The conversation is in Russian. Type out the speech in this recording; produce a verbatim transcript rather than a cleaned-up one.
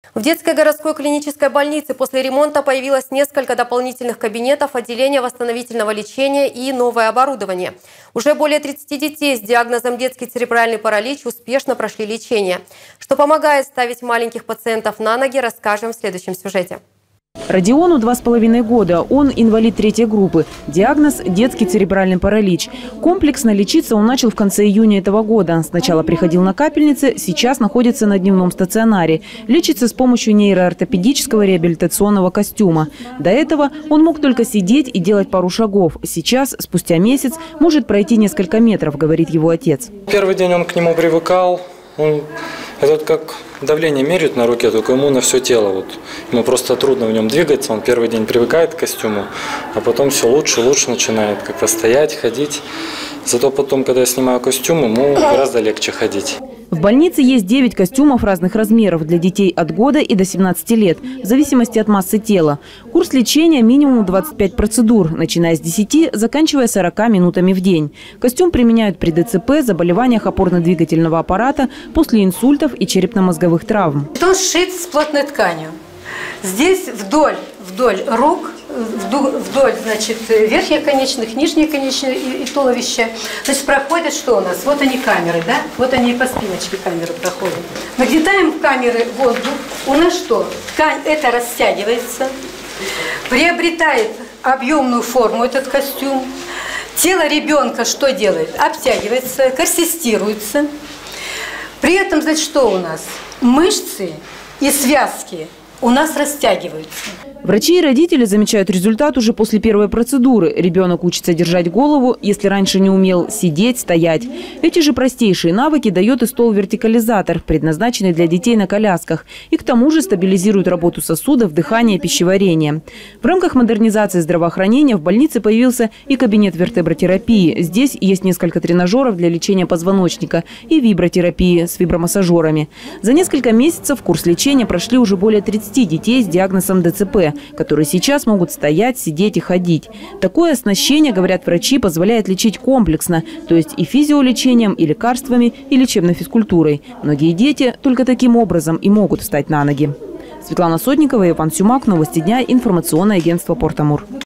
В детской городской клинической больнице после ремонта появилось несколько дополнительных кабинетов, отделения восстановительного лечения и новое оборудование. Уже более тридцати детей с диагнозом детский церебральный паралич успешно прошли лечение. Что помогает ставить маленьких пациентов на ноги, расскажем в следующем сюжете. Родиону два с половиной года. Он инвалид третьей группы. Диагноз – детский церебральный паралич. Комплексно лечиться он начал в конце июня этого года. Сначала приходил на капельницы, сейчас находится на дневном стационаре. Лечится с помощью нейроортопедического реабилитационного костюма. До этого он мог только сидеть и делать пару шагов. Сейчас, спустя месяц, может пройти несколько метров, говорит его отец. Первый день он к нему привыкал. Он, это вот как давление меряют на руке, только ему на все тело. Вот. Ему просто трудно в нем двигаться. Он первый день привыкает к костюму, а потом все лучше и лучше начинает как-то стоять, ходить. Зато потом, когда я снимаю костюм, ему гораздо легче ходить. В больнице есть девять костюмов разных размеров для детей от года и до семнадцати лет, в зависимости от массы тела. Курс лечения минимум двадцать пять процедур, начиная с десяти, заканчивая сорока минутами в день. Костюм применяют при ДЦП, заболеваниях опорно-двигательного аппарата, после инсультов и черепно-мозговых травм. Он сшит с плотной тканью. Здесь вдоль, вдоль рук, вдоль, значит, верхних конечных, нижних конечных и, и туловища, значит, проходят что у нас? Вот они камеры, да? Вот они и по спиночке камеры проходят. Нагнетаем в камеры воздух. У нас что? Ткань это растягивается, приобретает объемную форму этот костюм. Тело ребенка что делает? Обтягивается, корсестируется. При этом, значит, что у нас? Мышцы и связки у нас растягиваются. Врачи и родители замечают результат уже после первой процедуры. Ребенок учится держать голову, если раньше не умел сидеть, стоять. Эти же простейшие навыки дает и стол-вертикализатор, предназначенный для детей на колясках. И к тому же стабилизирует работу сосудов, дыхание, пищеварение. В рамках модернизации здравоохранения в больнице появился и кабинет вертебротерапии. Здесь есть несколько тренажеров для лечения позвоночника и вибротерапии с вибромассажерами. За несколько месяцев курс лечения прошли уже более тридцати детей с диагнозом ДЦП, которые сейчас могут стоять, сидеть и ходить. Такое оснащение, говорят врачи, позволяет лечить комплексно, то есть и физиолечением, и лекарствами, и лечебной физкультурой. Многие дети только таким образом и могут встать на ноги. Светлана Сотникова и Иван Сюмак. Новости дня. Информационное агентство «Порт-Амур».